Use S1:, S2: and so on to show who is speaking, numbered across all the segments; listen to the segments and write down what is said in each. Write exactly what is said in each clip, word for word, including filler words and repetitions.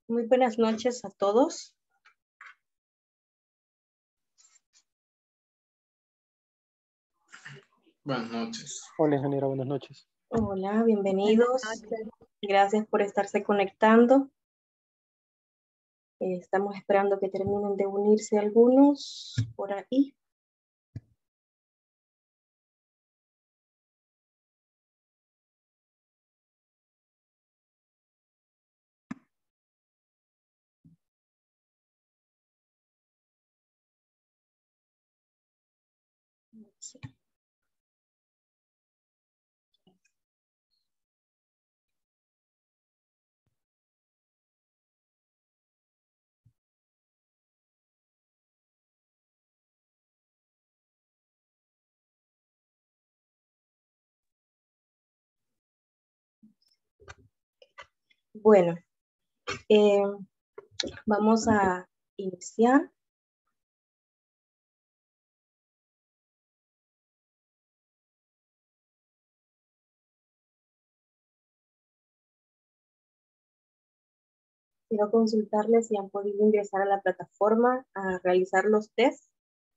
S1: Muy buenas noches a todos.
S2: Buenas noches.
S3: Hola, ingeniera, buenas noches.
S1: Hola, bienvenidos. Gracias por estarse conectando. Eh, estamos esperando que terminen de unirse algunos por ahí. Sí. Bueno, eh, vamos a iniciar. Quiero consultarles si han podido ingresar a la plataforma a realizar los tests.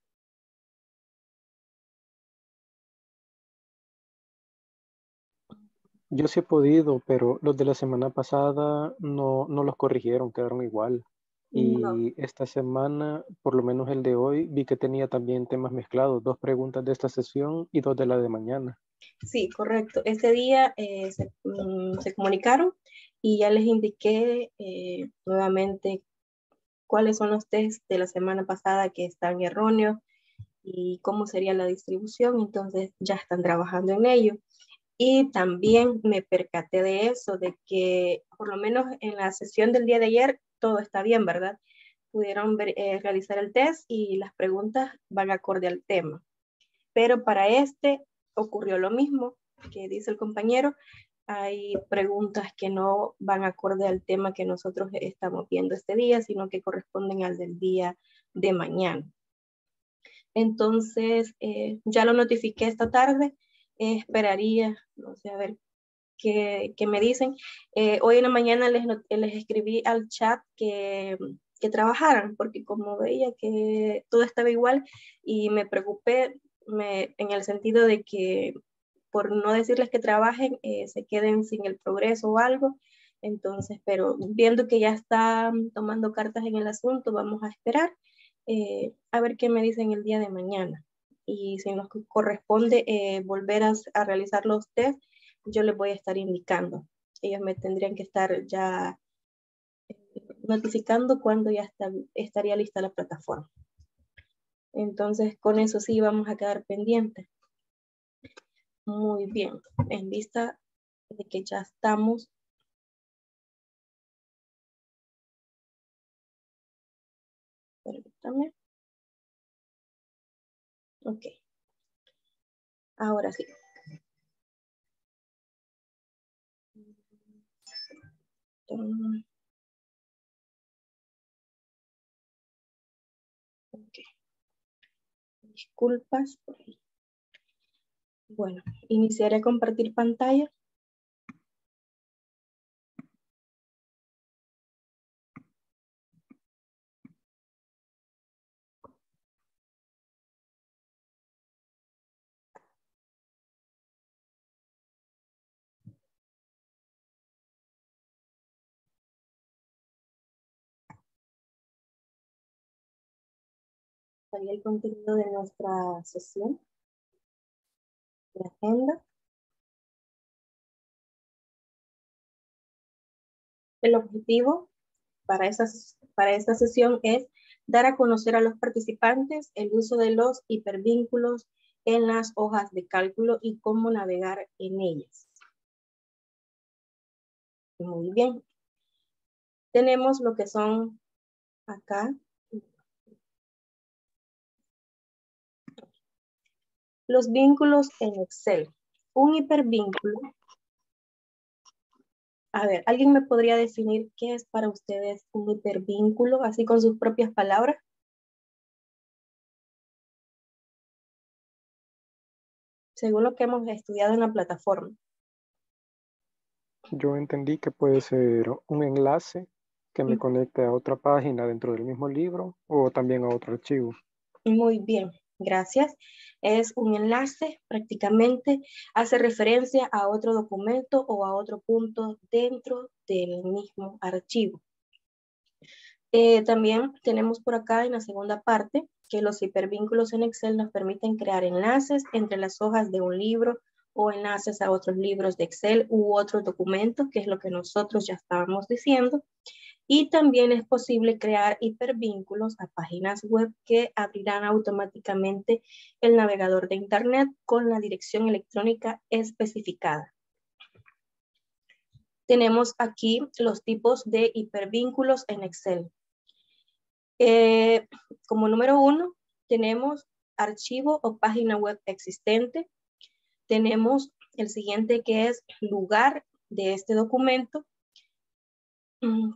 S3: Yo sí he podido, pero los de la semana pasada no, no los corrigieron, quedaron igual.
S1: No.
S3: Y esta semana, por lo menos el de hoy, vi que tenía también temas mezclados, dos preguntas de esta sesión y dos de la de mañana.
S1: Sí, correcto. Este día eh, se, mm, se comunicaron y ya les indiqué eh, nuevamente cuáles son los tests de la semana pasada que están erróneos y cómo sería la distribución. Entonces ya están trabajando en ello. Y también me percaté de eso, de que por lo menos en la sesión del día de ayer todo está bien, ¿verdad? Pudieron ver, eh, realizar el test y las preguntas van acorde al tema. Pero para este ocurrió lo mismo que dice el compañero. Hay preguntas que no van acorde al tema que nosotros estamos viendo este día, sino que corresponden al del día de mañana. Entonces, eh, ya lo notifiqué esta tarde. Eh, esperaría, no sé, a ver qué, qué me dicen. Eh, hoy en la mañana les, les escribí al chat que, que trabajaran, porque como veía que todo estaba igual y me preocupé me, en el sentido de que por no decirles que trabajen, eh, se queden sin el progreso o algo. Entonces, pero viendo que ya están tomando cartas en el asunto, vamos a esperar eh, a ver qué me dicen el día de mañana. Y si nos corresponde eh, volver a, a realizar los test, yo les voy a estar indicando. Ellos me tendrían que estar ya notificando cuando ya está, estaría lista la plataforma. Entonces, con eso sí vamos a quedar pendientes. Muy bien, en vista de que ya estamos. Permítame. Ok. Ahora sí. Ok. Disculpas por ahí. Bueno, iniciaré a compartir pantalla. Estaría el contenido de nuestra sesión, la agenda. El objetivo para, esas, para esta sesión es dar a conocer a los participantes el uso de los hipervínculos en las hojas de cálculo y cómo navegar en ellas. Muy bien. Tenemos lo que son acá los vínculos en Excel. Un hipervínculo. A ver, ¿alguien me podría definir qué es para ustedes un hipervínculo, así con sus propias palabras? Según lo que hemos estudiado en la plataforma.
S3: Yo entendí que puede ser un enlace que me conecte a otra página dentro del mismo libro o también a otro archivo.
S1: Muy bien, gracias. Es un enlace, prácticamente hace referencia a otro documento o a otro punto dentro del mismo archivo. Eh, también tenemos por acá en la segunda parte que los hipervínculos en Excel nos permiten crear enlaces entre las hojas de un libro o enlaces a otros libros de Excel u otros documentos, que es lo que nosotros ya estábamos diciendo. Y también es posible crear hipervínculos a páginas web que abrirán automáticamente el navegador de Internet con la dirección electrónica especificada. Tenemos aquí los tipos de hipervínculos en Excel. Eh, como número uno, tenemos archivo o página web existente. Tenemos el siguiente que es lugar de este documento. Mm,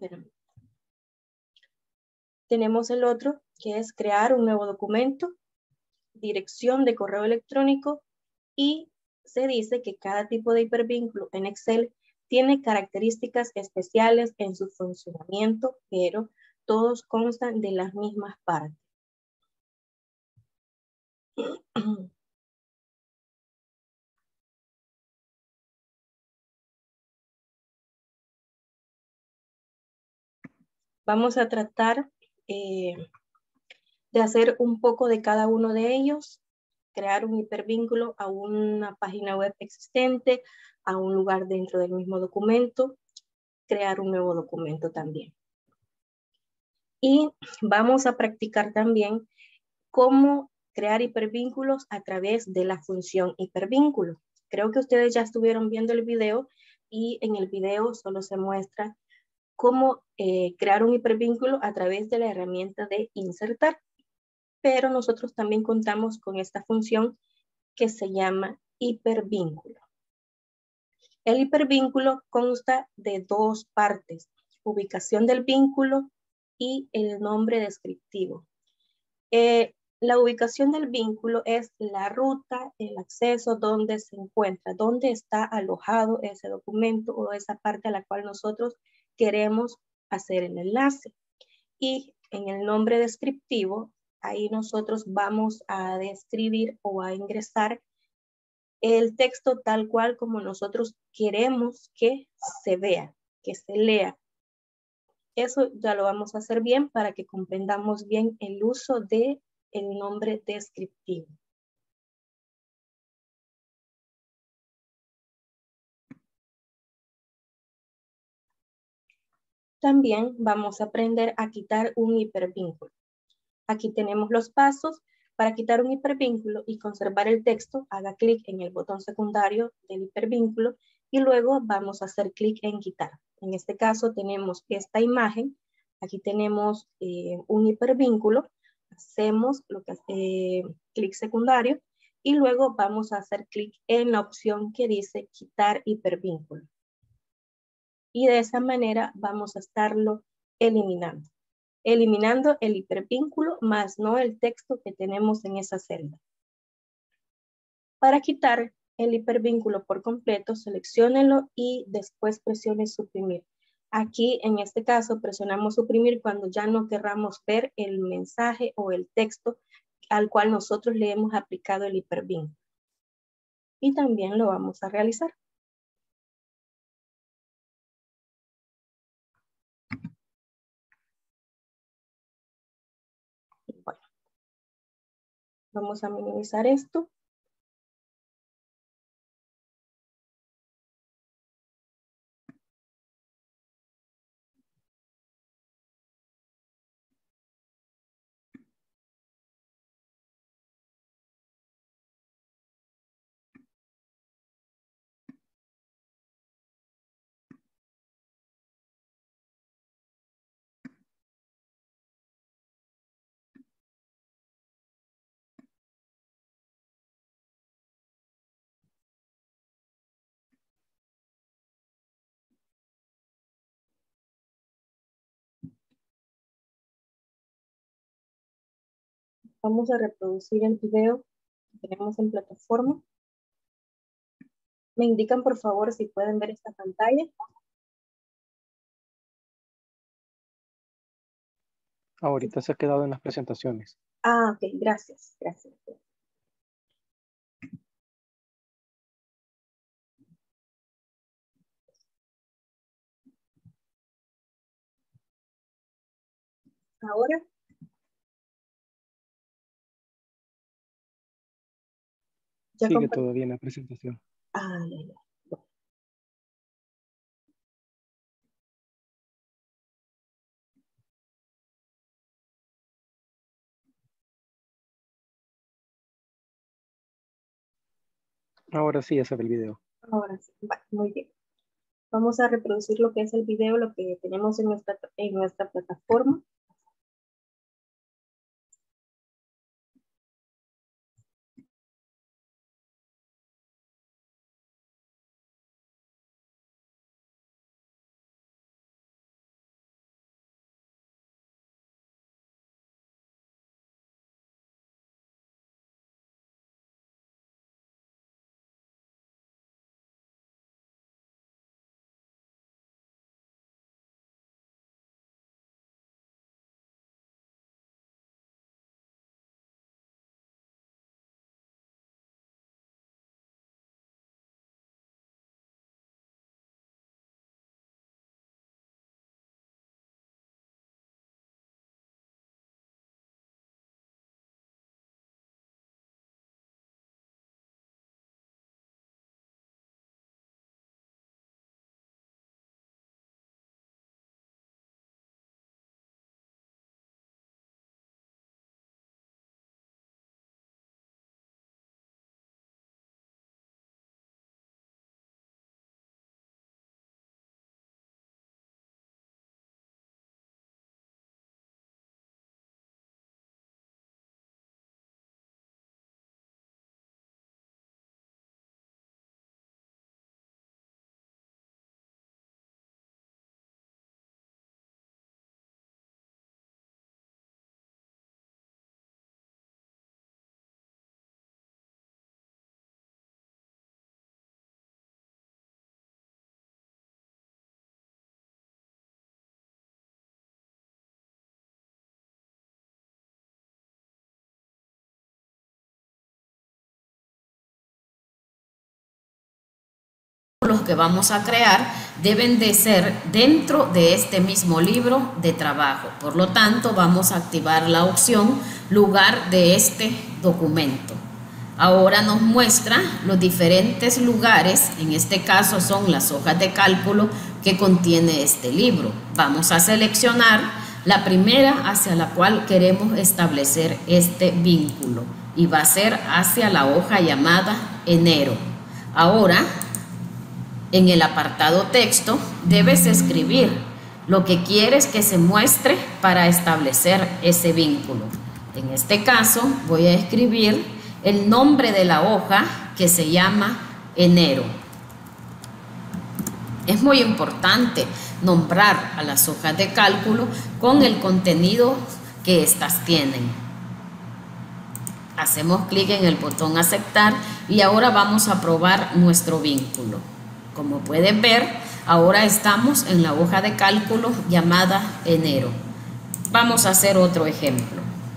S1: Tenemos el otro que es crear un nuevo documento, dirección de correo electrónico, y se dice que cada tipo de hipervínculo en Excel tiene características especiales en su funcionamiento, pero todos constan de las mismas partes. Vamos a tratar eh, de hacer un poco de cada uno de ellos, crear un hipervínculo a una página web existente, a un lugar dentro del mismo documento, crear un nuevo documento también. Y vamos a practicar también cómo crear hipervínculos a través de la función hipervínculo. Creo que ustedes ya estuvieron viendo el video y en el video solo se muestra cómo eh, crear un hipervínculo a través de la herramienta de insertar. Pero nosotros también contamos con esta función que se llama hipervínculo. El hipervínculo consta de dos partes, ubicación del vínculo y el nombre descriptivo. Eh, la ubicación del vínculo es la ruta, el acceso, donde se encuentra, dónde está alojado ese documento o esa parte a la cual nosotros queremos hacer el enlace. Y en el nombre descriptivo, ahí nosotros vamos a describir o a ingresar el texto tal cual como nosotros queremos que se vea, que se lea. Eso ya lo vamos a hacer bien para que comprendamos bien el uso del nombre descriptivo. También vamos a aprender a quitar un hipervínculo. Aquí tenemos los pasos. Para quitar un hipervínculo y conservar el texto, haga clic en el botón secundario del hipervínculo y luego vamos a hacer clic en quitar. En este caso tenemos esta imagen. Aquí tenemos eh, un hipervínculo. Hacemos lo que eh, clic secundario y luego vamos a hacer clic en la opción que dice quitar hipervínculo. Y de esa manera vamos a estarlo eliminando. Eliminando el hipervínculo más no el texto que tenemos en esa celda. Para quitar el hipervínculo por completo, selecciónenlo y después presione suprimir. Aquí, en este caso, presionamos suprimir cuando ya no querramos ver el mensaje o el texto al cual nosotros le hemos aplicado el hipervínculo. Y también lo vamos a realizar. Bueno, vamos a minimizar esto. Vamos a reproducir el video que tenemos en plataforma. Me indican por favor si pueden ver esta pantalla.
S3: Ahorita se ha quedado en las presentaciones.
S1: Ah, ok, gracias, gracias. Ahora. Ya
S3: Sigue
S1: compa-
S3: todavía en la presentación.
S1: Ah, ya, ya. Bueno.
S3: Ahora sí ya se ve el video.
S1: Ahora sí, va, muy bien. Vamos a reproducir lo que es el video, lo que tenemos en nuestra, en nuestra plataforma.
S2: Los que vamos a crear deben de ser dentro de este mismo libro de trabajo. Por lo tanto, vamos a activar la opción lugar de este documento. Ahora nos muestra los diferentes lugares, en este caso son las hojas de cálculo que contiene este libro. Vamos a seleccionar la primera hacia la cual queremos establecer este vínculo y va a ser hacia la hoja llamada enero. Ahora, en el apartado texto debes escribir lo que quieres que se muestre para establecer ese vínculo. En este caso voy a escribir el nombre de la hoja que se llama enero. Es muy importante nombrar a las hojas de cálculo con el contenido que éstas tienen. Hacemos clic en el botón aceptar y ahora vamos a probar nuestro vínculo. Como pueden ver, ahora estamos en la hoja de cálculo llamada enero. Vamos a hacer otro ejemplo.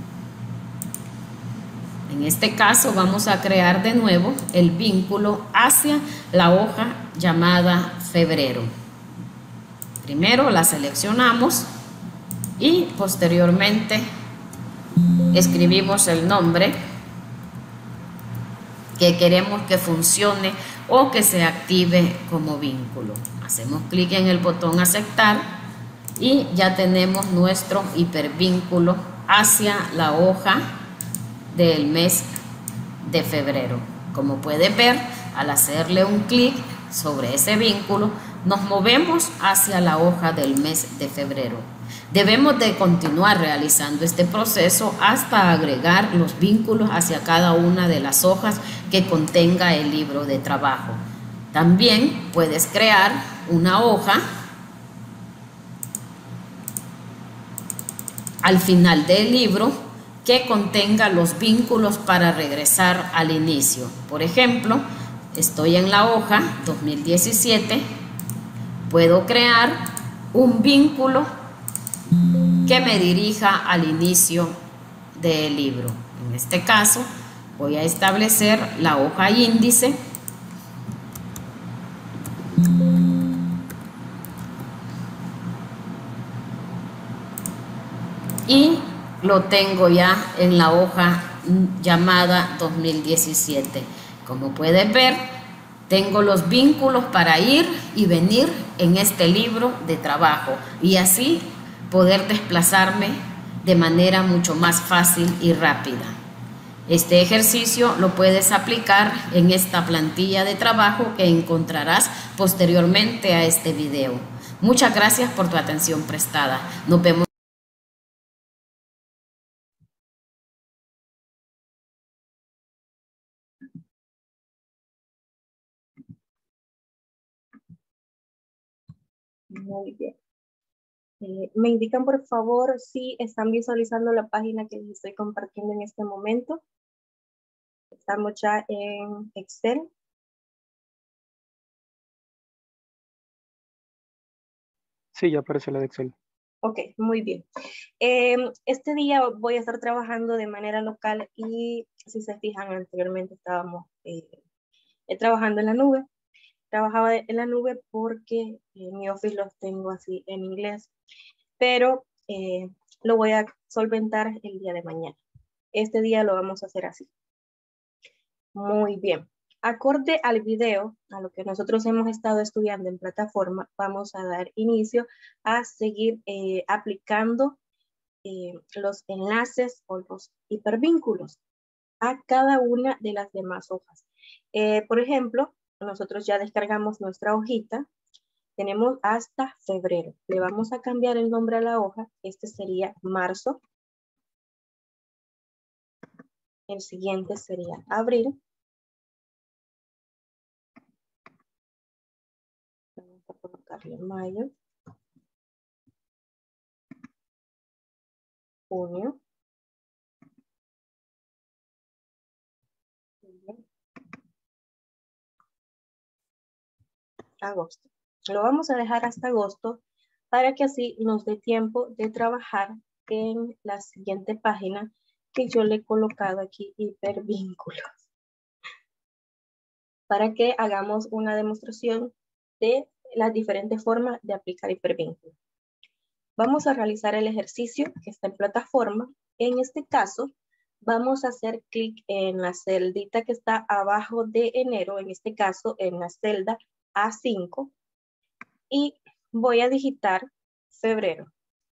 S2: En este caso vamos a crear de nuevo el vínculo hacia la hoja llamada febrero. Primero la seleccionamos y posteriormente escribimos el nombre que queremos que funcione o que se active como vínculo. Hacemos clic en el botón aceptar y ya tenemos nuestro hipervínculo hacia la hoja del mes de febrero. Como pueden ver, al hacerle un clic sobre ese vínculo, nos movemos hacia la hoja del mes de febrero. Debemos de continuar realizando este proceso hasta agregar los vínculos hacia cada una de las hojas que contenga el libro de trabajo. También puedes crear una hoja al final del libro que contenga los vínculos para regresar al inicio. Por ejemplo, estoy en la hoja dos mil diecisiete, puedo crear un vínculo que me dirija al inicio del libro. En este caso, voy a establecer la hoja índice. Y lo tengo ya en la hoja llamada dos mil diecisiete. Como puedes ver, tengo los vínculos para ir y venir en este libro de trabajo y así poder desplazarme de manera mucho más fácil y rápida. Este ejercicio lo puedes aplicar en esta plantilla de trabajo que encontrarás posteriormente a este video. Muchas gracias por tu atención prestada. Nos vemos.
S1: Muy bien. Eh, me indican por favor si están visualizando la página que les estoy compartiendo en este momento. Estamos ya en Excel.
S3: Sí, ya aparece la de Excel.
S1: Ok, muy bien. Eh, este día voy a estar trabajando de manera local y si se fijan anteriormente estábamos eh, trabajando en la nube. Trabajaba en la nube porque en mi Office los tengo así en inglés, pero eh, lo voy a solventar el día de mañana. Este día lo vamos a hacer así. Muy bien. Acorde al video, a lo que nosotros hemos estado estudiando en plataforma, vamos a dar inicio a seguir eh, aplicando eh, los enlaces o los hipervínculos a cada una de las demás hojas. Eh, por ejemplo, nosotros ya descargamos nuestra hojita. Tenemos hasta febrero. Le vamos a cambiar el nombre a la hoja. Este sería marzo. El siguiente sería abril. Vamos a colocarle mayo. Junio. Julio. Agosto. Lo vamos a dejar hasta agosto para que así nos dé tiempo de trabajar en la siguiente página que yo le he colocado aquí hipervínculos. Para que hagamos una demostración de las diferentes formas de aplicar hipervínculos. Vamos a realizar el ejercicio que está en plataforma. En este caso, vamos a hacer clic en la celdita que está abajo de enero, en este caso en la celda A cinco, y voy a digitar febrero,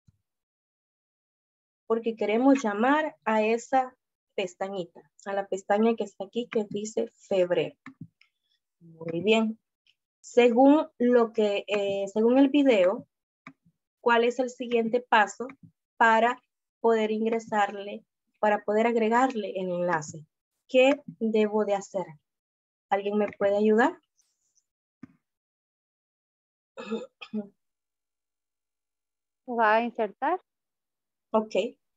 S1: porque queremos llamar a esa pestañita, a la pestaña que está aquí que dice febrero. Muy bien. Según lo que, eh, según el video, ¿cuál es el siguiente paso para poder ingresarle, para poder agregarle el enlace? ¿Qué debo de hacer? ¿Alguien me puede ayudar?
S4: Va a insertar.
S1: Ok.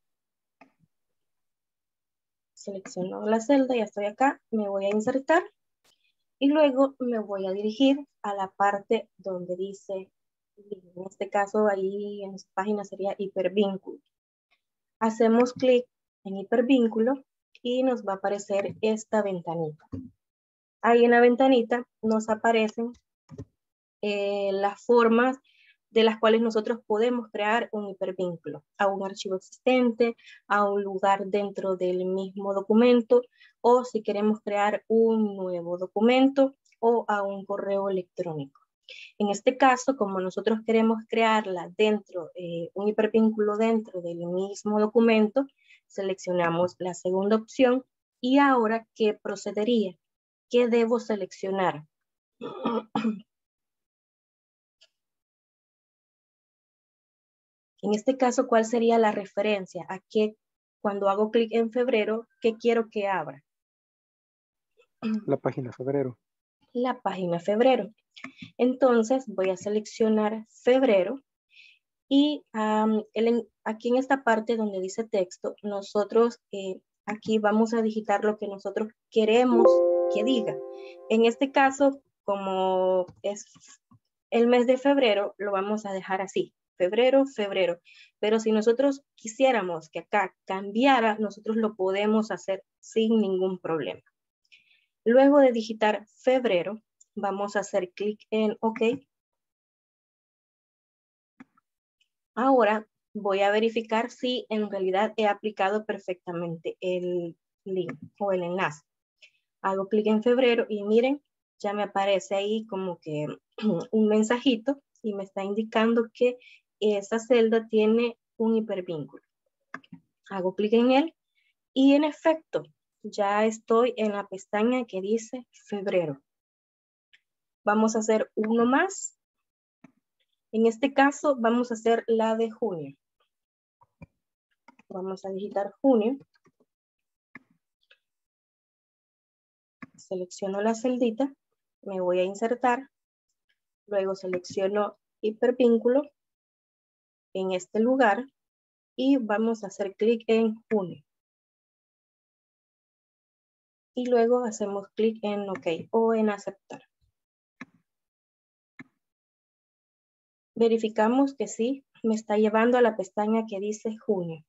S1: Selecciono la celda, ya estoy acá, me voy a insertar y luego me voy a dirigir a la parte donde dice, en este caso ahí en esta página sería hipervínculo. Hacemos clic en hipervínculo y nos va a aparecer esta ventanita. Ahí en la ventanita nos aparecen eh, las formas de las cuales nosotros podemos crear un hipervínculo a un archivo existente, a un lugar dentro del mismo documento, o si queremos crear un nuevo documento o a un correo electrónico. En este caso, como nosotros queremos crearla dentro, eh, un hipervínculo dentro del mismo documento, seleccionamos la segunda opción y ahora, ¿qué procedería? ¿Qué debo seleccionar? En este caso, ¿cuál sería la referencia? ¿A qué, cuando hago clic en febrero, qué quiero que abra?
S3: La página febrero.
S1: La página febrero. Entonces, voy a seleccionar febrero y um, el, aquí en esta parte donde dice texto, nosotros eh, aquí vamos a digitar lo que nosotros queremos que diga. En este caso, como es el mes de febrero, lo vamos a dejar así, febrero, febrero. Pero si nosotros quisiéramos que acá cambiara, nosotros lo podemos hacer sin ningún problema. Luego de digitar febrero, vamos a hacer clic en OK. Ahora voy a verificar si en realidad he aplicado perfectamente el link o el enlace. Hago clic en febrero y miren, ya me aparece ahí como que un mensajito y me está indicando que esa celda tiene un hipervínculo. Hago clic en él y en efecto ya estoy en la pestaña que dice febrero. Vamos a hacer uno más. En este caso vamos a hacer la de junio. Vamos a digitar junio. Selecciono la celdita, me voy a insertar, luego selecciono hipervínculo en este lugar y vamos a hacer clic en junio. Y luego hacemos clic en OK o en aceptar. Verificamos que sí, me está llevando a la pestaña que dice junio.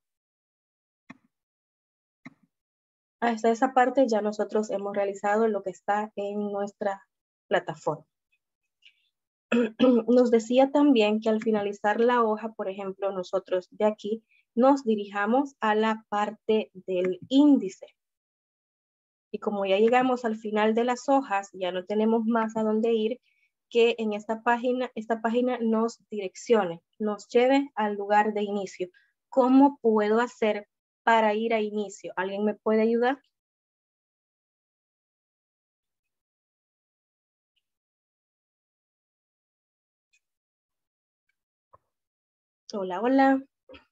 S1: Hasta esa parte ya nosotros hemos realizado lo que está en nuestra plataforma. Nos decía también que al finalizar la hoja, por ejemplo, nosotros de aquí nos dirijamos a la parte del índice. Y como ya llegamos al final de las hojas, ya no tenemos más a dónde ir, que en esta página, esta página nos direccione, nos lleve al lugar de inicio. ¿Cómo puedo hacer para ir a inicio? ¿Alguien me puede ayudar? Hola, hola.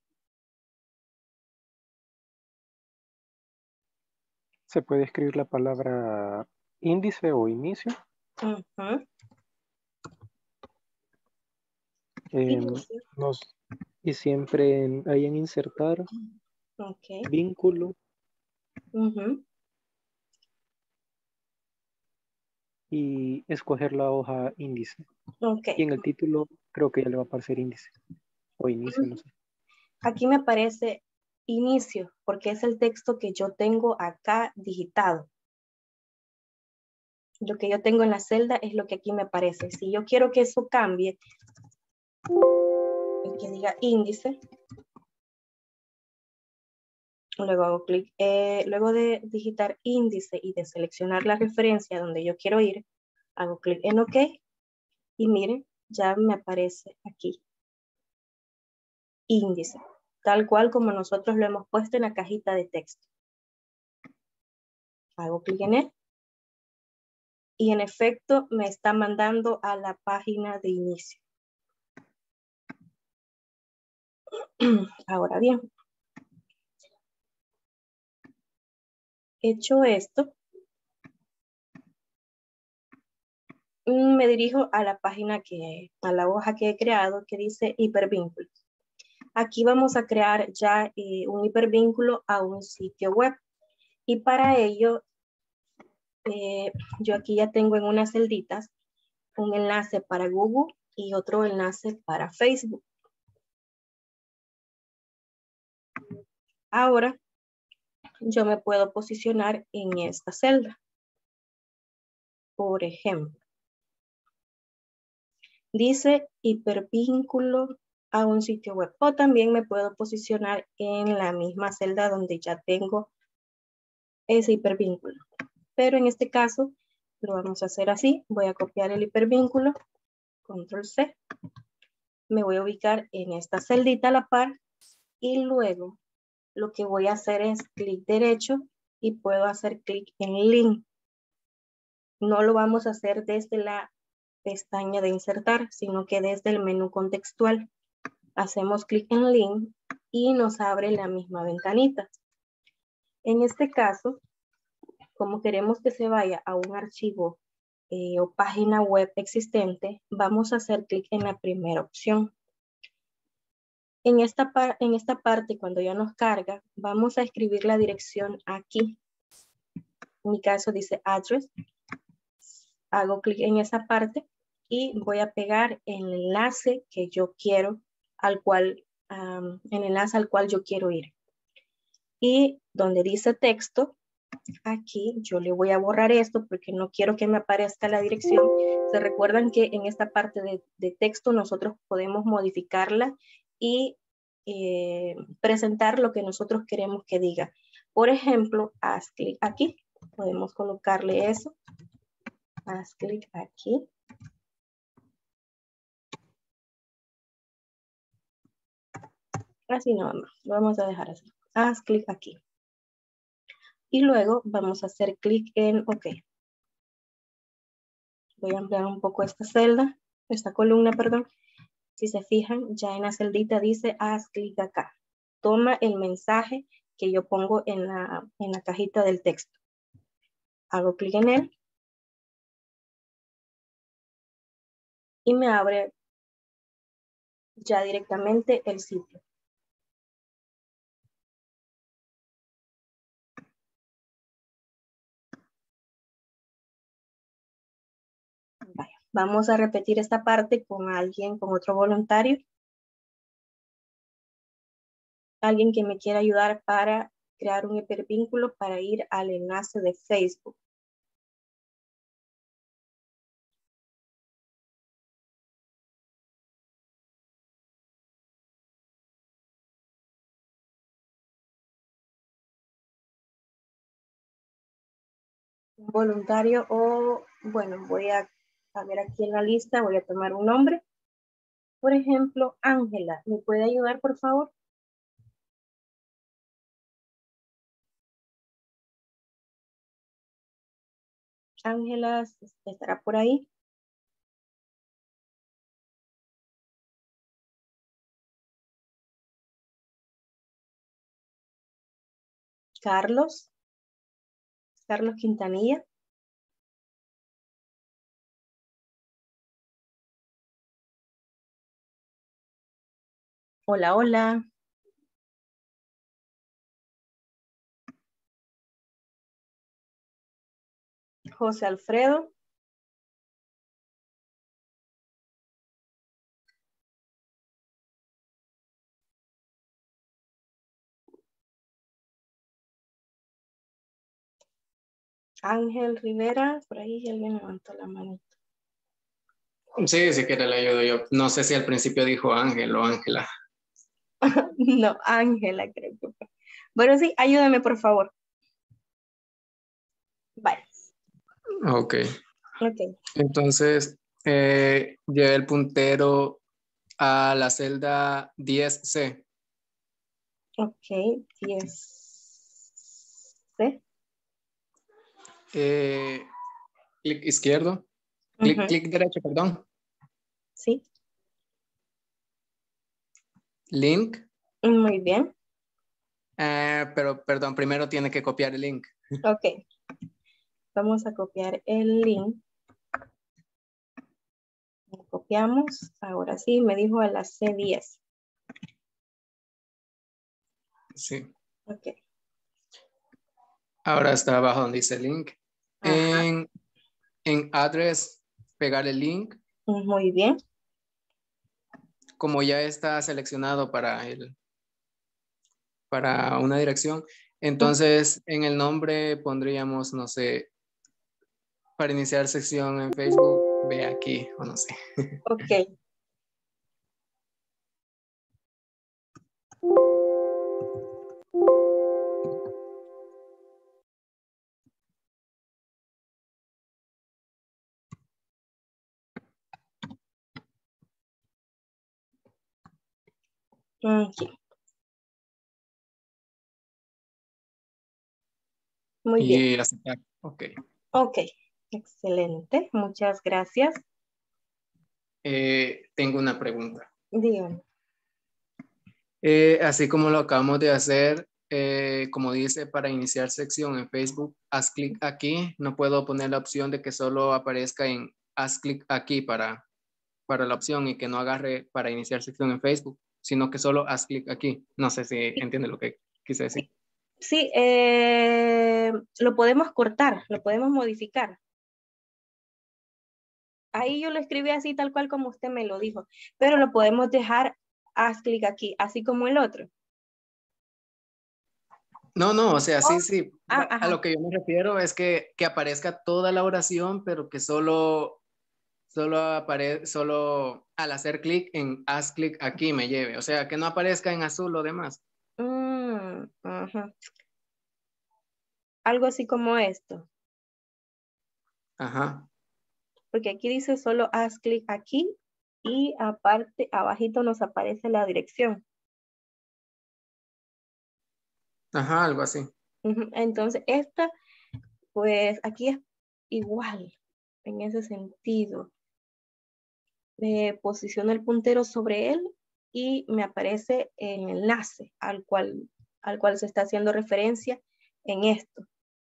S3: ¿Se puede escribir la palabra índice o inicio?
S1: Uh-huh.
S3: Eh, nos, y siempre en, ahí en insertar,
S1: okay.
S3: Vínculo.
S1: Uh-huh.
S3: Y escoger la hoja índice.
S1: Okay.
S3: Y en el título creo que ya le va a aparecer índice o inicio, no sé.
S1: Aquí me aparece inicio porque es el texto que yo tengo acá digitado. Lo que yo tengo en la celda es lo que aquí me aparece. Si yo quiero que eso cambie, que diga índice, luego hago clic, eh, luego de digitar índice y de seleccionar la referencia donde yo quiero ir, hago clic en OK y miren, ya me aparece aquí índice, tal cual como nosotros lo hemos puesto en la cajita de texto. Hago clic en él y en efecto me está mandando a la página de inicio. Ahora bien, hecho esto, me dirijo a la página que, a la hoja que he creado que dice hipervínculos. Aquí vamos a crear ya eh, un hipervínculo a un sitio web. Y para ello, eh, yo aquí ya tengo en unas celditas un enlace para Google y otro enlace para Facebook. Ahora, yo me puedo posicionar en esta celda. Por ejemplo, dice hipervínculo a un sitio web. O también me puedo posicionar en la misma celda donde ya tengo ese hipervínculo. Pero en este caso lo vamos a hacer así. Voy a copiar el hipervínculo, control C. Me voy a ubicar en esta celdita a la par y luego lo que voy a hacer es clic derecho y puedo hacer clic en link. No lo vamos a hacer desde la pestaña de insertar, sino que desde el menú contextual. Hacemos clic en link y nos abre la misma ventanita. En este caso, como queremos que se vaya a un archivo eh, o página web existente, vamos a hacer clic en la primera opción. En esta, en esta parte, cuando ya nos carga, vamos a escribir la dirección aquí. En mi caso dice address. Hago clic en esa parte y voy a pegar el enlace que yo quiero al cual, um, el enlace al cual yo quiero ir. Y donde dice texto, aquí yo le voy a borrar esto porque no quiero que me aparezca la dirección. Se recuerdan que en esta parte de, de texto nosotros podemos modificarla y eh, presentar lo que nosotros queremos que diga. Por ejemplo, haz clic aquí. Podemos colocarle eso. Haz clic aquí. Así nada más. Lo vamos a dejar así. Haz clic aquí. Y luego vamos a hacer clic en OK. Voy a ampliar un poco esta celda, esta columna, perdón. Si se fijan, ya en la celdita dice haz clic acá. Toma el mensaje que yo pongo en la, en la cajita del texto. Hago clic en él. Y me abre ya directamente el sitio. Vaya, vamos a repetir esta parte con alguien, con otro voluntario. Alguien que me quiera ayudar para crear un hipervínculo para ir al enlace de Facebook. Un voluntario o, bueno, voy a, a ver aquí en la lista, voy a tomar un nombre. Por ejemplo, Ángela, ¿me puede ayudar, por favor? Ángela, ¿estará por ahí? Carlos. Carlos Quintanilla. Hola, hola. José Alfredo. Ángel Rivera, por ahí alguien levantó la manita.
S5: Sí, si quiere le ayudo yo. No sé si al principio dijo Ángel o Ángela.
S1: No, Ángela creo que fue. Bueno, sí, ayúdame por favor. Vale.
S5: Ok.
S1: Ok.
S5: Entonces, eh, llevé el puntero a la celda diez C.
S1: Ok, diez C.
S5: Eh, clic izquierdo. Clic,
S1: Uh-huh.
S5: clic derecho, perdón.
S1: Sí.
S5: Link.
S1: Muy bien.
S5: Eh, pero, perdón, primero tiene que copiar el link.
S1: Ok. Vamos a copiar el link. Lo copiamos. Ahora sí, me dijo a la C diez.
S5: Sí.
S1: Ok.
S5: Ahora está abajo donde dice link.
S1: Ajá.
S5: En, en address, pegar el link.
S1: Muy bien.
S5: Como ya está seleccionado para el, para una dirección, entonces en el nombre pondríamos, no sé, para iniciar sección en Facebook, ve aquí, o no sé.
S1: Ok. Ok. Muy bien.
S5: Y aceptar, ok.
S1: Ok. Excelente. Muchas gracias.
S5: Eh, tengo una pregunta.
S1: Dígame.
S5: Eh, así como lo acabamos de hacer, eh, como dice, para iniciar sección en Facebook, haz clic aquí. No puedo poner la opción de que solo aparezca en haz clic aquí para, para la opción y que no agarre para iniciar sección en Facebook, sino que solo haz clic aquí. No sé si entiende lo que quise decir.
S1: Sí, eh, lo podemos cortar, lo podemos modificar. Ahí yo lo escribí así tal cual como usted me lo dijo, pero lo podemos dejar haz clic aquí, así como el otro.
S5: No, no, o sea, sí, sí.
S1: Ah,
S5: A
S1: ajá.
S5: lo que yo me refiero es que, que aparezca toda la oración, pero que solo, solo aparece, solo al hacer clic en haz clic aquí me lleve. O sea, que no aparezca en azul lo demás.
S1: Mm, ajá. Algo así como esto.
S5: Ajá.
S1: Porque aquí dice solo haz clic aquí y aparte, abajito nos aparece la dirección.
S5: Ajá, algo así.
S1: Ujú. Entonces, esta, pues aquí es igual en ese sentido. Me posiciono el puntero sobre él y me aparece el enlace al cual, al cual se está haciendo referencia en esto.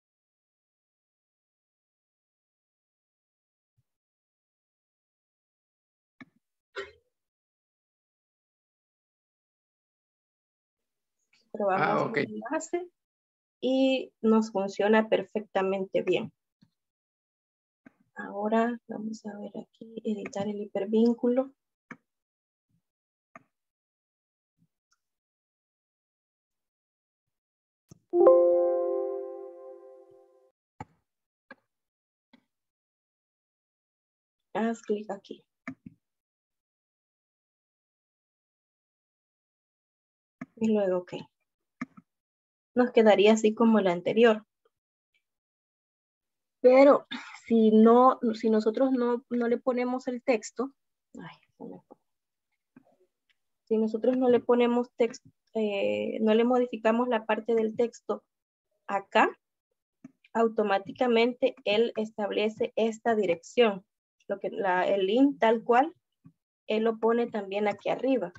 S5: Ah,
S1: Probamos
S5: ok.
S1: el enlace y nos funciona perfectamente bien. Ahora vamos a ver aquí, editar el hipervínculo. Haz clic aquí. Y luego OK. Nos quedaría así como la anterior. Pero si no, si nosotros no, no le ponemos el texto, ay, se me fue. Si nosotros no le ponemos texto, eh, no le modificamos la parte del texto acá, automáticamente él establece esta dirección. Lo que la, el link tal cual, él lo pone también aquí arriba.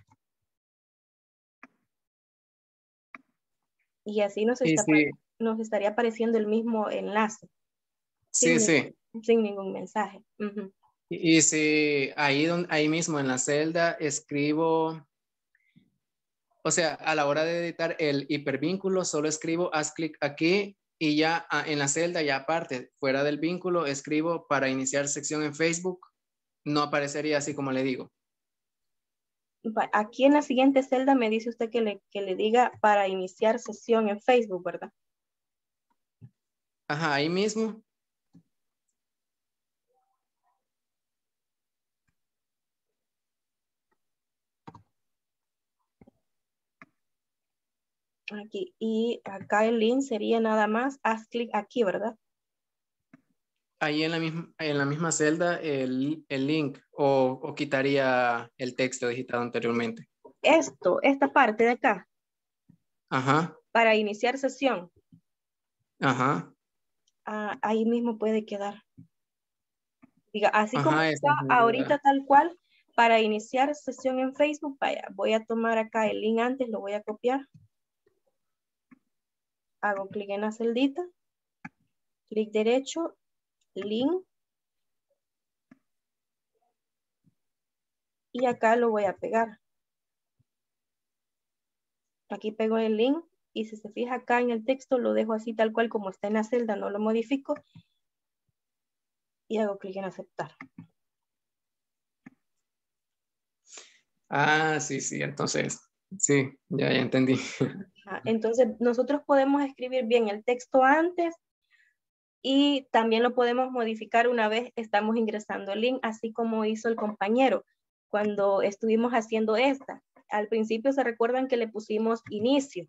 S1: Y así nos,
S5: Y
S1: está,
S5: sí,
S1: nos estaría apareciendo el mismo enlace.
S5: sí,
S1: Sin,
S5: sí.
S1: sin ningún mensaje. Uh-huh.
S5: Y, y si ahí, don- ahí mismo en la celda escribo, o sea, a la hora de editar el hipervínculo, solo escribo haz clic aquí y ya ah, en la celda, ya aparte, fuera del vínculo, escribo para iniciar sección en Facebook, no aparecería así como le digo.
S1: Aquí en la siguiente celda me dice usted que le, que le diga para iniciar sesión en Facebook, ¿verdad?
S5: Ajá, ahí mismo.
S1: Aquí. Y acá el link sería nada más, haz clic aquí, ¿verdad?
S5: Ahí en la misma, en la misma celda el, el link o, o quitaría el texto digitado anteriormente.
S1: Esto, esta parte de acá,
S5: Ajá,
S1: para iniciar sesión,
S5: ajá,
S1: ah, ahí mismo puede quedar. Diga, así como
S5: ajá, esa
S1: está
S5: es mi
S1: ahorita
S5: duda.
S1: tal cual, para iniciar sesión en Facebook, vaya, voy a tomar acá el link antes, lo voy a copiar. Hago clic en la celdita, clic derecho, link. Y acá lo voy a pegar. Aquí pego el link y si se fija acá en el texto lo dejo así tal cual como está en la celda, no lo modifico y hago clic en aceptar.
S5: Ah, sí, sí, entonces, sí, ya, ya entendí.
S1: Entonces nosotros podemos escribir bien el texto antes y también lo podemos modificar una vez estamos ingresando el link, así como hizo el compañero cuando estuvimos haciendo esta. Al principio se recuerdan que le pusimos inicio.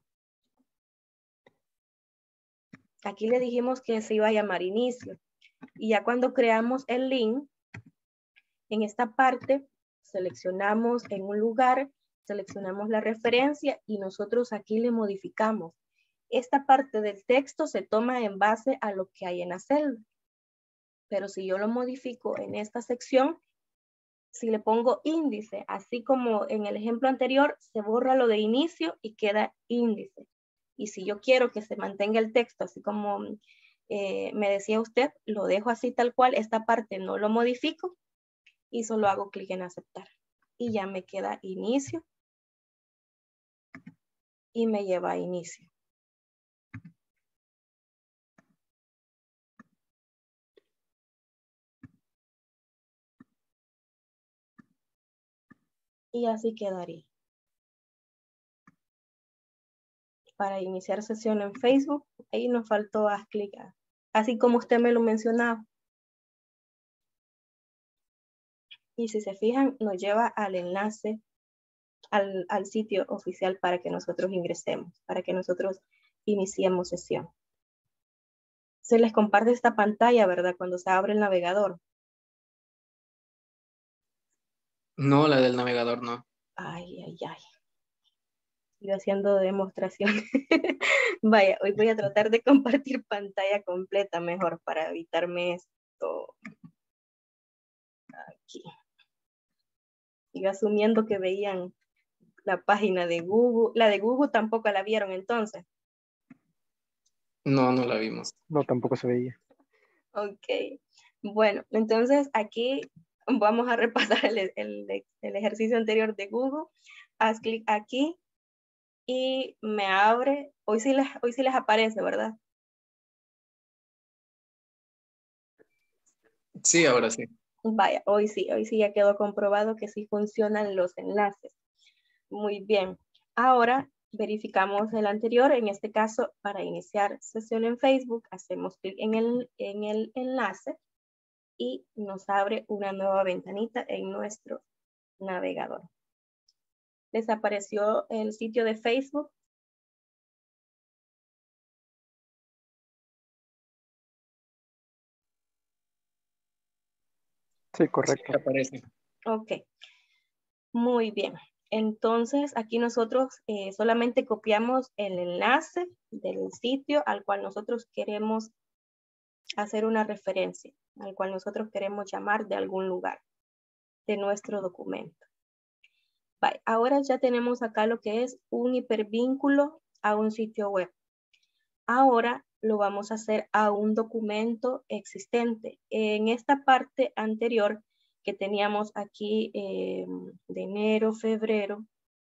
S1: Aquí le dijimos que se iba a llamar inicio. Y ya cuando creamos el link, en esta parte seleccionamos en un lugar, seleccionamos la referencia y nosotros aquí le modificamos. Esta parte del texto se toma en base a lo que hay en la celda. Pero si yo lo modifico en esta sección, si le pongo índice, así como en el ejemplo anterior, se borra lo de inicio y queda índice. Y si yo quiero que se mantenga el texto, así como eh, me decía usted, lo dejo así tal cual, esta parte no lo modifico y solo hago clic en aceptar. Y ya me queda inicio y me lleva a inicio. Y así quedaría. para iniciar sesión en Facebook. Ahí nos faltó haz clic, así como usted me lo mencionaba. Y si se fijan, nos lleva al enlace, al, al sitio oficial para que nosotros ingresemos, para que nosotros iniciemos sesión. Se les comparte esta pantalla, ¿verdad? Cuando se abre el navegador.
S5: No, la del navegador no.
S1: Ay, ay, ay. Estoy haciendo demostración. Vaya, hoy voy a tratar de compartir pantalla completa mejor para evitarme esto. Aquí. Sigo asumiendo que veían la página de Google. La de Google tampoco la vieron entonces.
S5: No, no la vimos.
S3: No, tampoco se veía.
S1: Ok. Bueno, entonces aquí vamos a repasar el, el, el ejercicio anterior de Google. Haz clic aquí y me abre. Hoy sí les, hoy sí les aparece, ¿verdad?
S5: Sí, ahora sí.
S1: Vaya, hoy sí, hoy sí ya quedó comprobado que sí funcionan los enlaces. Muy bien. Ahora verificamos el anterior. En este caso, para iniciar sesión en Facebook, hacemos clic en el, en el enlace y nos abre una nueva ventanita en nuestro navegador. ¿Les apareció el sitio de Facebook?
S3: Sí, correcto.
S5: Sí, aparece.
S1: Ok. Muy bien. Entonces, aquí nosotros eh, solamente copiamos el enlace del sitio al cual nosotros queremos hacer una referencia, al cual nosotros queremos llamar de algún lugar de nuestro documento. Bye. Ahora ya tenemos acá lo que es un hipervínculo a un sitio web. Ahora lo vamos a hacer a un documento existente. En esta parte anterior que teníamos aquí eh, de enero, febrero,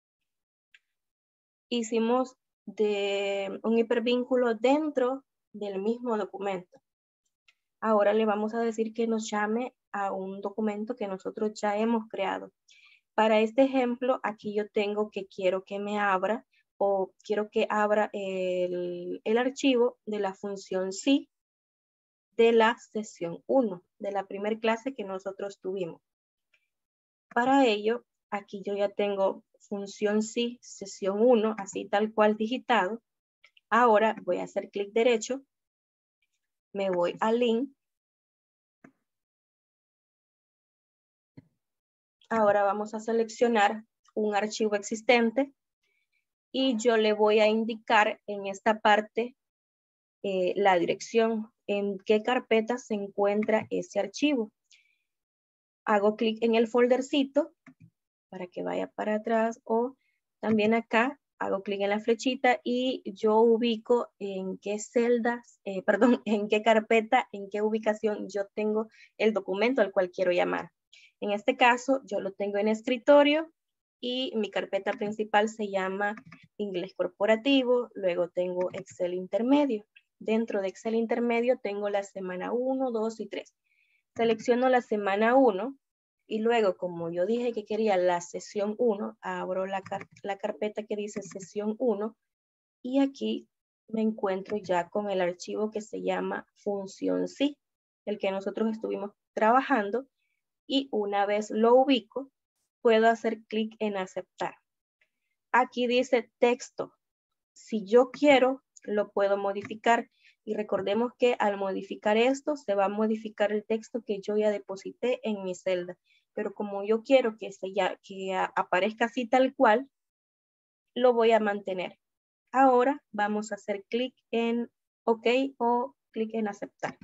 S1: hicimos de un hipervínculo dentro del mismo documento. Ahora le vamos a decir que nos llame a un documento que nosotros ya hemos creado. Para este ejemplo, aquí yo tengo que quiero que me abra o quiero que abra el, el archivo de la función sí de la sesión uno, de la primera clase que nosotros tuvimos. Para ello, aquí yo ya tengo función sí, sesión uno, así tal cual digitado. Ahora voy a hacer clic derecho, me voy al link. Ahora vamos a seleccionar un archivo existente y yo le voy a indicar en esta parte eh, la dirección, en qué carpeta se encuentra ese archivo. Hago clic en el foldercito para que vaya para atrás o también acá hago clic en la flechita y yo ubico en qué celdas, eh, perdón, en qué carpeta, en qué ubicación yo tengo el documento al cual quiero llamar. En este caso, yo lo tengo en escritorio y mi carpeta principal se llama Inglés Corporativo, luego tengo Excel Intermedio. Dentro de Excel Intermedio tengo la semana uno, dos y tres. Selecciono la semana uno y luego, como yo dije que quería la sesión uno, abro la, car la carpeta que dice sesión uno y aquí me encuentro ya con el archivo que se llama función sí, el que nosotros estuvimos trabajando. Y una vez lo ubico, puedo hacer clic en aceptar. Aquí dice texto. Si yo quiero, lo puedo modificar. Y recordemos que al modificar esto, se va a modificar el texto que yo ya deposité en mi celda. Pero como yo quiero que, se ya, que aparezca así tal cual, lo voy a mantener. Ahora vamos a hacer clic en OK o clic en aceptar.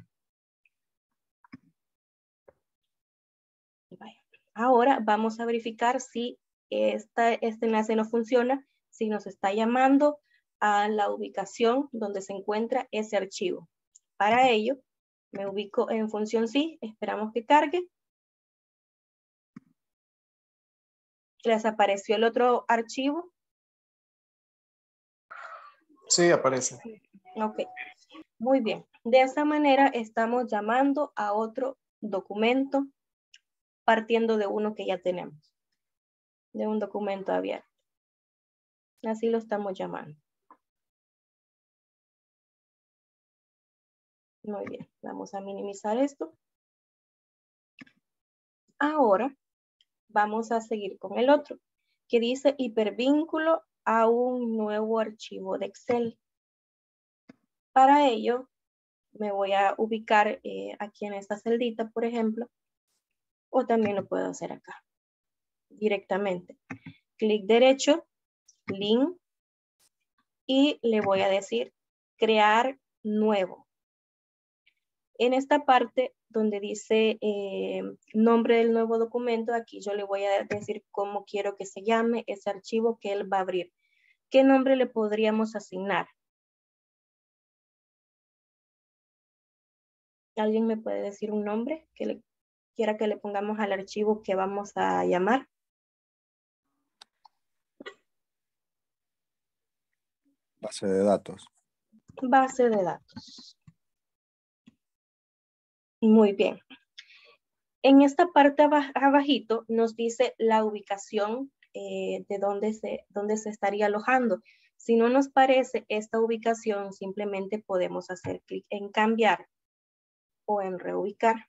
S1: Vaya. Ahora vamos a verificar si esta, este enlace no funciona, si nos está llamando a la ubicación donde se encuentra ese archivo. Para ello, me ubico en función sí, esperamos que cargue. ¿Les apareció el otro archivo?
S5: Sí, aparece.
S1: Ok, muy bien. De esta manera estamos llamando a otro documento partiendo de uno que ya tenemos, de un documento abierto. Así lo estamos llamando. Muy bien, vamos a minimizar esto. Ahora vamos a seguir con el otro, que dice hipervínculo a un nuevo archivo de Excel. Para ello, me voy a ubicar eh, aquí en esta celdita, por ejemplo, o también lo puedo hacer acá, directamente. Clic derecho, link, y le voy a decir crear nuevo. En esta parte donde dice eh, nombre del nuevo documento, aquí yo le voy a decir cómo quiero que se llame ese archivo que él va a abrir. ¿Qué nombre le podríamos asignar? ¿Alguien me puede decir un nombre que le quiera que le pongamos al archivo que vamos a llamar?
S6: Base de datos.
S1: Base de datos. Muy bien. En esta parte abajito nos dice la ubicación eh, de dónde se, dónde se estaría alojando. Si no nos parece esta ubicación, simplemente podemos hacer clic en cambiar o en reubicar.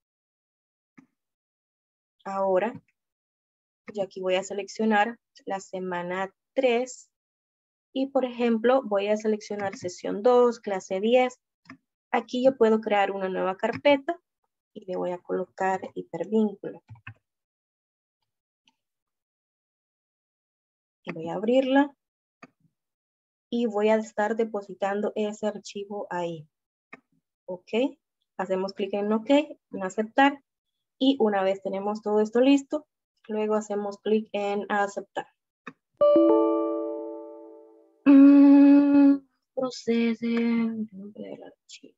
S1: Ahora, yo aquí voy a seleccionar la semana tres y, por ejemplo, voy a seleccionar sesión dos, clase diez. Aquí yo puedo crear una nueva carpeta y le voy a colocar hipervínculo. Y voy a abrirla y voy a estar depositando ese archivo ahí. Ok, hacemos clic en OK, en aceptar, y una vez tenemos todo esto listo, luego hacemos clic en aceptar. Mm, procede el nombre del archivo.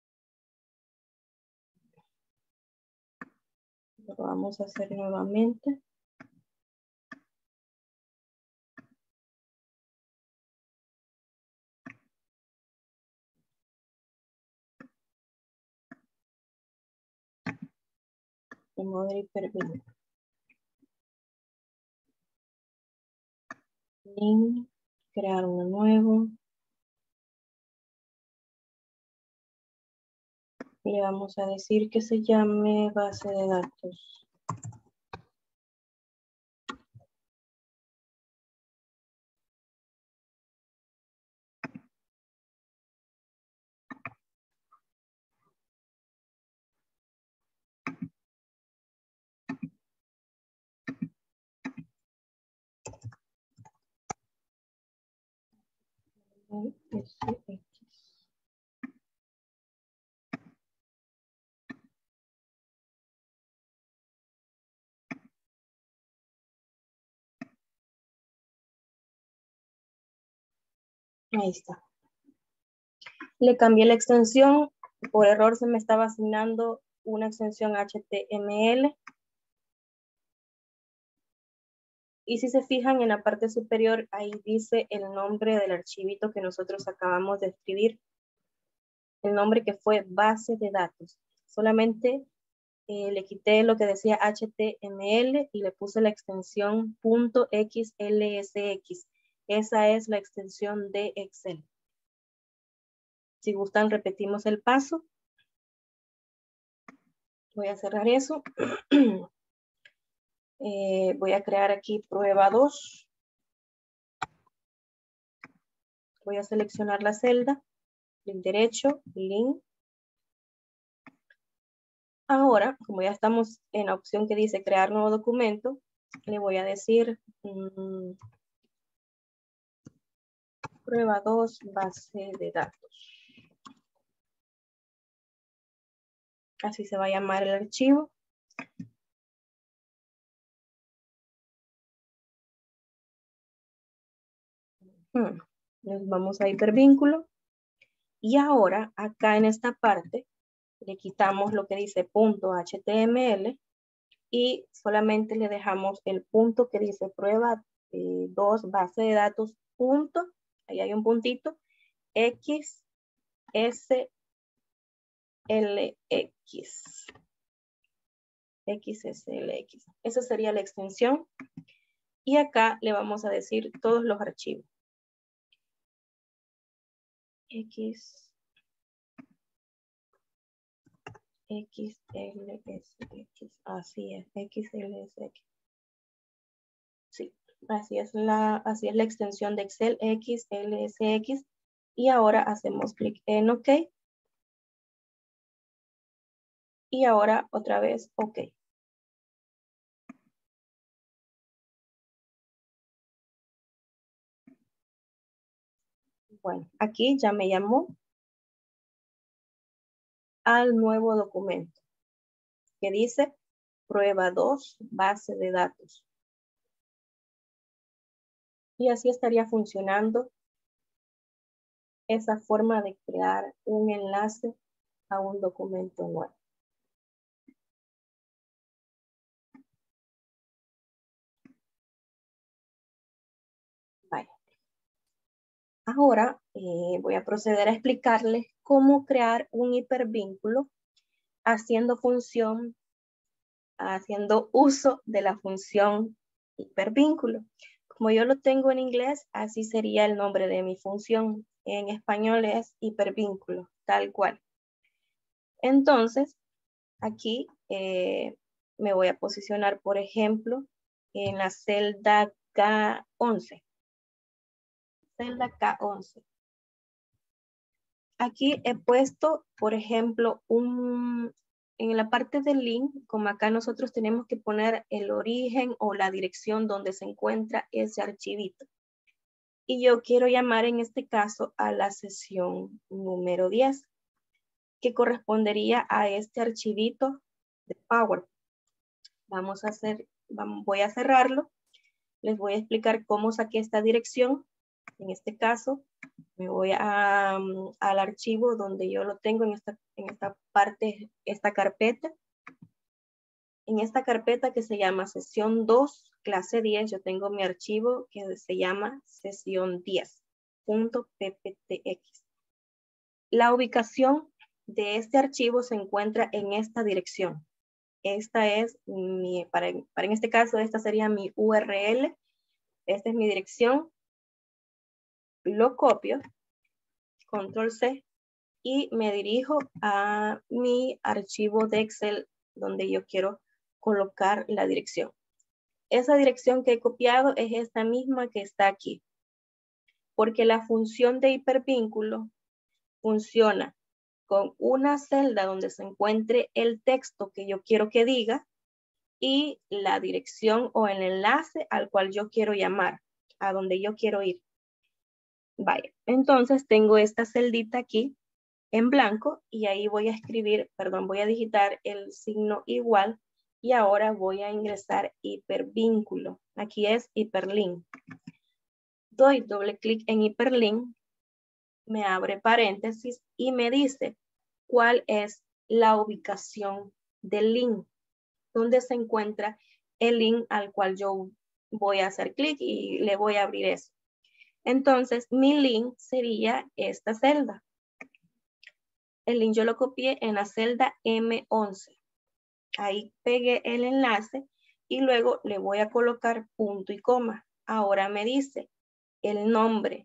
S1: Lo vamos a hacer nuevamente. En modo hipervínculo. Link, crear uno nuevo. Le vamos a decir que se llame base de datos. Ahí está. Le cambié la extensión. Por error se me estaba asignando una extensión H T M L. Y si se fijan en la parte superior, ahí dice el nombre del archivito que nosotros acabamos de escribir. El nombre que fue base de datos. Solamente eh, le quité lo que decía H T M L y le puse la extensión .xlsx. Esa es la extensión de Excel. Si gustan, repetimos el paso. Voy a cerrar eso. eh, voy a crear aquí prueba dos. Voy a seleccionar la celda. Clic derecho, link. Ahora, como ya estamos en la opción que dice crear nuevo documento, le voy a decir mmm, prueba dos, base de datos. Así se va a llamar el archivo. Hmm. Nos vamos a hipervínculo. Y ahora, acá en esta parte, le quitamos lo que dice punto H T M L y solamente le dejamos el punto que dice prueba eh, dos, base de datos, punto, ahí hay un puntito, X S L X. X S L X. Esa sería la extensión. Y acá le vamos a decir todos los archivos. X X L S X, así es, X L S X. Sí, así es la, así es la extensión de Excel, X L S X. Y ahora hacemos clic en OK. Y ahora otra vez OK. Bueno, aquí ya me llamó al nuevo documento que dice prueba dos, base de datos. Y así estaría funcionando esa forma de crear un enlace a un documento nuevo. Vaya. Ahora eh, voy a proceder a explicarles cómo crear un hipervínculo haciendo función, haciendo uso de la función hipervínculo. Como yo lo tengo en inglés, así sería el nombre de mi función. En español es hipervínculo, tal cual. Entonces, aquí eh, me voy a posicionar, por ejemplo, en la celda K once. Celda K once. Aquí he puesto, por ejemplo, un, en la parte del link, como acá nosotros tenemos que poner el origen o la dirección donde se encuentra ese archivito. Y yo quiero llamar en este caso a la sesión número diez, que correspondería a este archivito de PowerPoint. Vamos a hacer, vamos, voy a cerrarlo. Les voy a explicar cómo saqué esta dirección. En este caso, me voy a, um, al archivo donde yo lo tengo en esta, en esta parte, esta carpeta. En esta carpeta que se llama sesión dos, clase diez, yo tengo mi archivo que se llama sesión diez punto p p t x. La ubicación de este archivo se encuentra en esta dirección. Esta es mi, para, para en este caso, esta sería mi U R L. Esta es mi dirección. Lo copio, control C, y me dirijo a mi archivo de Excel donde yo quiero colocar la dirección. Esa dirección que he copiado es esta misma que está aquí, porque la función de hipervínculo funciona con una celda donde se encuentre el texto que yo quiero que diga y la dirección o el enlace al cual yo quiero llamar, a donde yo quiero ir. Vaya, entonces tengo esta celdita aquí en blanco y ahí voy a escribir, perdón, voy a digitar el signo igual y ahora voy a ingresar hipervínculo. Aquí es hiperlink. Doy doble clic en hiperlink, me abre paréntesis y me dice cuál es la ubicación del link, donde se encuentra el link al cual yo voy a hacer clic y le voy a abrir eso. Entonces, mi link sería esta celda. El link yo lo copié en la celda M once. Ahí pegué el enlace y luego le voy a colocar punto y coma. Ahora me dice el nombre.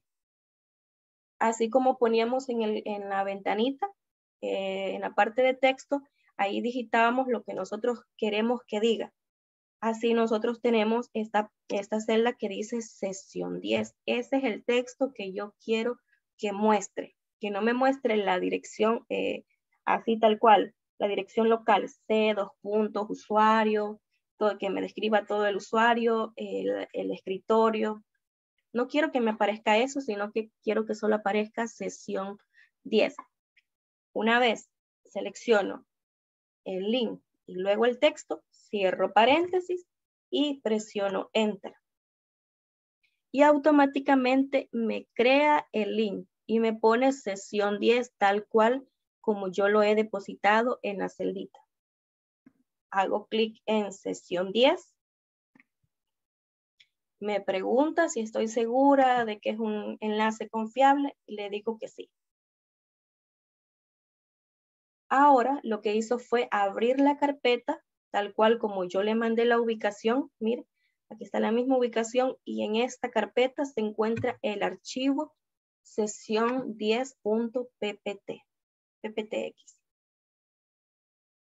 S1: Así como poníamos en, el, en la ventanita, eh, en la parte de texto, ahí digitábamos lo que nosotros queremos que diga. Así nosotros tenemos esta, esta celda que dice sesión diez. Ese es el texto que yo quiero que muestre. Que no me muestre la dirección eh, así tal cual. La dirección local, C, dos puntos, usuario, todo, que me describa todo el usuario, el, el escritorio. No quiero que me aparezca eso, sino que quiero que solo aparezca sesión diez. Una vez selecciono el link y luego el texto, cierro paréntesis y presiono Enter. Y automáticamente me crea el link y me pone sesión diez tal cual como yo lo he depositado en la celdita. Hago clic en sesión diez. Me pregunta si estoy segura de que es un enlace confiable y le digo que sí. Ahora lo que hizo fue abrir la carpeta tal cual como yo le mandé la ubicación. Mire, aquí está la misma ubicación y en esta carpeta se encuentra el archivo sesión diez punto p p t, p p t x.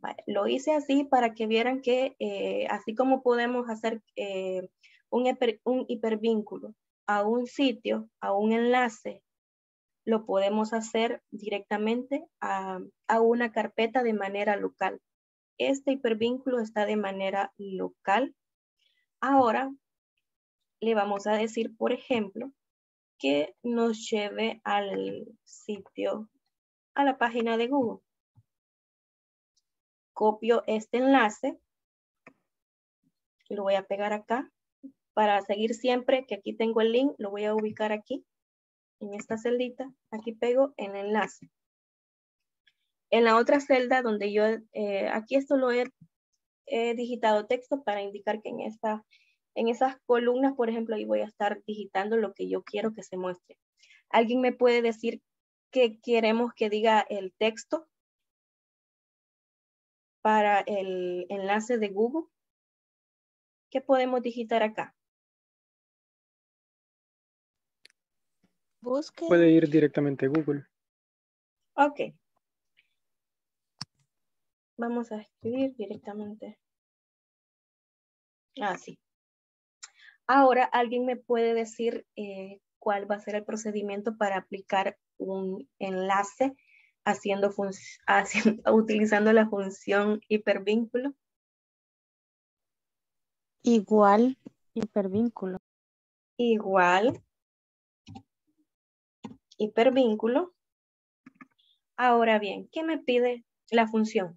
S1: Vale, lo hice así para que vieran que eh, así como podemos hacer eh, un, hiper, un hipervínculo a un sitio, a un enlace, lo podemos hacer directamente a, a una carpeta de manera local. Este hipervínculo está de manera local. Ahora le vamos a decir, por ejemplo, que nos lleve al sitio, a la página de Google. Copio este enlace, lo voy a pegar acá. Para seguir siempre, que aquí tengo el link, lo voy a ubicar aquí, en esta celdita. Aquí pego el enlace. En la otra celda donde yo, eh, aquí esto lo he, he digitado texto para indicar que en, esta, en esas columnas, por ejemplo, ahí voy a estar digitando lo que yo quiero que se muestre. ¿Alguien me puede decir qué queremos que diga el texto para el enlace de Google? ¿Qué podemos digitar acá?
S4: Busque.
S3: Puede ir directamente a Google.
S1: Ok. Vamos a escribir directamente. Ah, sí. Ahora, ¿alguien me puede decir eh, cuál va a ser el procedimiento para aplicar un enlace haciendo haciendo, utilizando la función hipervínculo?
S4: Igual, hipervínculo.
S1: Igual, hipervínculo. Ahora bien, ¿qué me pide la función?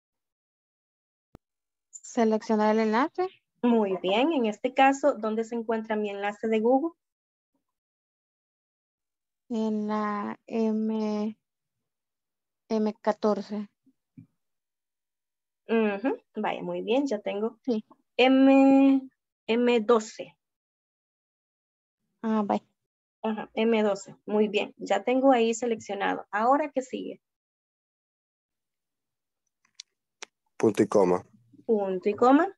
S4: Seleccionar el enlace.
S1: Muy bien, en este caso, ¿dónde se encuentra mi enlace de Google?
S4: En la M, M catorce.
S1: Uh-huh. Vaya, muy bien, ya tengo.
S4: Sí.
S1: M, M doce.
S4: Ah, vaya.
S1: Ajá, M doce. Muy bien, ya tengo ahí seleccionado. Ahora, ¿qué sigue?
S6: Punto y coma.
S1: Punto y coma.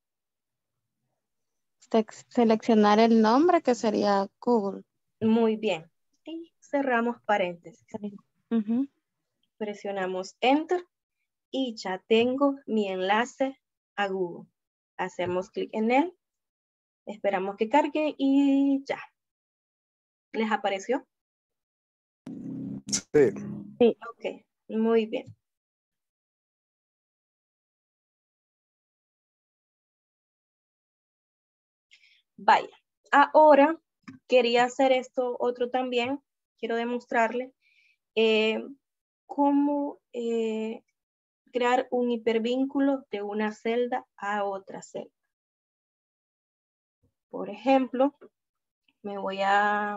S4: Seleccionar el nombre que sería Google.
S1: Muy bien. Y cerramos paréntesis.
S4: Uh-huh.
S1: Presionamos Enter y ya tengo mi enlace a Google. Hacemos clic en él. Esperamos que cargue y ya. ¿Les apareció?
S6: Sí.
S4: Sí.
S1: Ok, muy bien. Vaya, ahora quería hacer esto otro también. Quiero demostrarle eh, cómo eh, crear un hipervínculo de una celda a otra celda. Por ejemplo, me voy a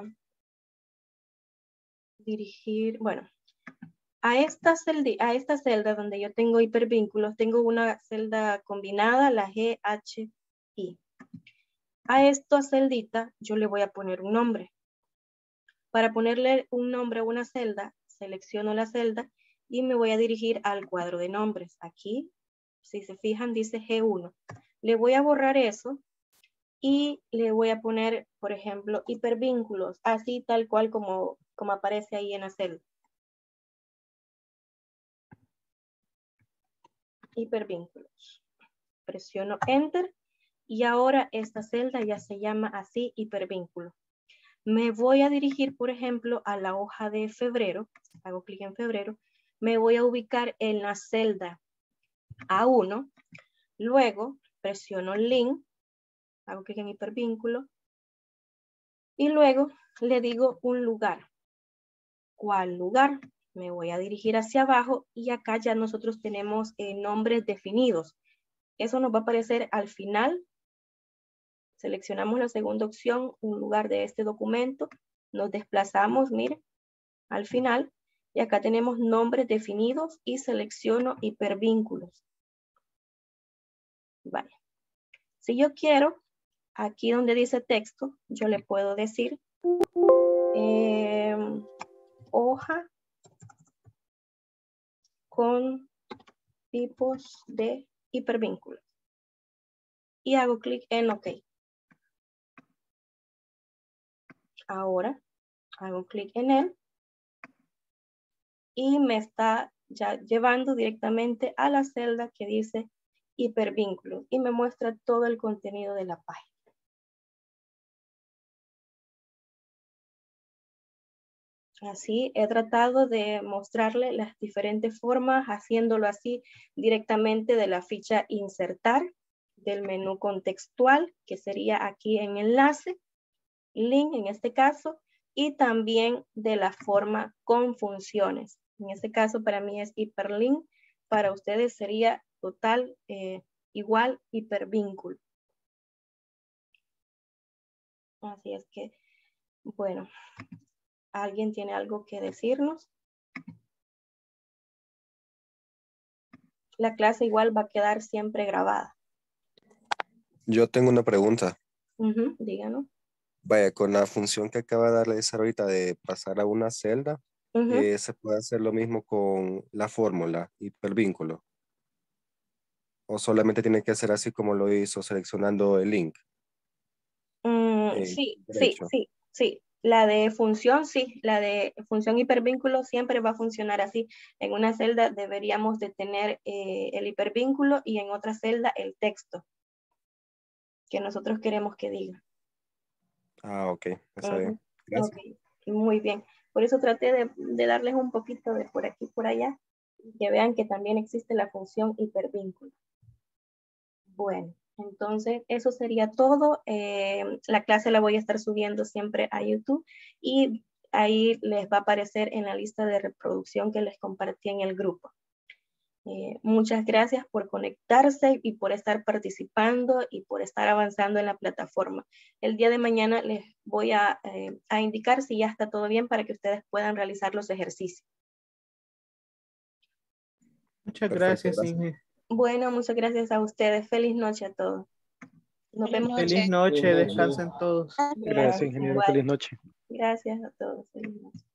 S1: dirigir, bueno, a esta celda, a esta celda donde yo tengo hipervínculos, tengo una celda combinada, la G H I. A esta celdita yo le voy a poner un nombre. Para ponerle un nombre a una celda, selecciono la celda y me voy a dirigir al cuadro de nombres. Aquí, si se fijan, dice G uno. Le voy a borrar eso y le voy a poner, por ejemplo, hipervínculos, así tal cual como, como aparece ahí en la celda. Hipervínculos. Presiono Enter y ahora esta celda ya se llama así, hipervínculo. Me voy a dirigir, por ejemplo, a la hoja de febrero. Hago clic en febrero. Me voy a ubicar en la celda A uno. Luego presiono Link. Hago clic en hipervínculo. Y luego le digo un lugar. ¿Cuál lugar? Me voy a dirigir hacia abajo y acá ya nosotros tenemos eh, nombres definidos. Eso nos va a aparecer al final. Seleccionamos la segunda opción, un lugar de este documento. Nos desplazamos, mire, al final. Y acá tenemos nombres definidos y selecciono hipervínculos. Vale. Si yo quiero, aquí donde dice texto, yo le puedo decir eh, hoja con tipos de hipervínculos. Y hago clic en OK. Ahora hago clic en él. Y me está ya llevando directamente a la celda que dice hipervínculos y me muestra todo el contenido de la página. Así he tratado de mostrarle las diferentes formas, haciéndolo así directamente de la ficha insertar, del menú contextual, que sería aquí en enlace, link en este caso, y también de la forma con funciones. En este caso para mí es hiperlink, para ustedes sería total eh, igual hipervínculo. Así es que, bueno, ¿alguien tiene algo que decirnos? La clase igual va a quedar siempre grabada.
S6: Yo tengo una pregunta.
S1: Uh-huh, díganos.
S6: Vaya, con la función que acaba de realizar ahorita de pasar a una celda,
S1: Uh-huh.
S6: eh, ¿se puede hacer lo mismo con la fórmula hipervínculo? ¿O solamente tiene que hacer así como lo hizo seleccionando el link?
S1: Mm,
S6: Eh,
S1: sí, sí,
S6: derecho.
S1: sí, sí. La de función, sí. La de función hipervínculo siempre va a funcionar así. En una celda deberíamos de tener eh, el hipervínculo y en otra celda el texto que nosotros queremos que diga.
S6: Ah, ok, está
S1: Uh-huh.
S6: bien. Gracias.
S1: Okay. Muy bien. Por eso traté de, de darles un poquito de por aquí por allá, que vean que también existe la función hipervínculo. Bueno, entonces eso sería todo. Eh, la clase la voy a estar subiendo siempre a YouTube y ahí les va a aparecer en la lista de reproducción que les compartí en el grupo. Eh, muchas gracias por conectarse y por estar participando y por estar avanzando en la plataforma. El día de mañana les voy a, eh, a indicar si ya está todo bien para que ustedes puedan realizar los ejercicios.
S7: Muchas
S6: Perfecto,
S7: gracias,
S6: gracias.
S7: Inge.
S1: Bueno, muchas gracias a ustedes. Feliz noche a todos. Nos
S4: Feliz
S1: vemos.
S7: Feliz
S4: noche.
S7: noche,
S3: Feliz noche.
S7: descansen todos.
S3: Gracias, ingeniero.
S1: Igual.
S3: Feliz noche.
S1: Gracias a todos. Feliz noche.